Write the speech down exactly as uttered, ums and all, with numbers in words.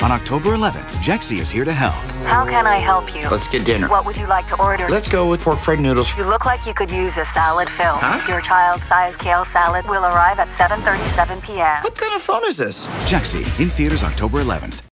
On October eleventh, Jexi is here to help. How can I help you? Let's get dinner. What would you like to order? Let's go with pork fried noodles. You look like you could use a salad fill. Huh? Your child-sized kale salad will arrive at seven thirty-seven p m What kind of phone is this? Jexi, in theaters October eleventh.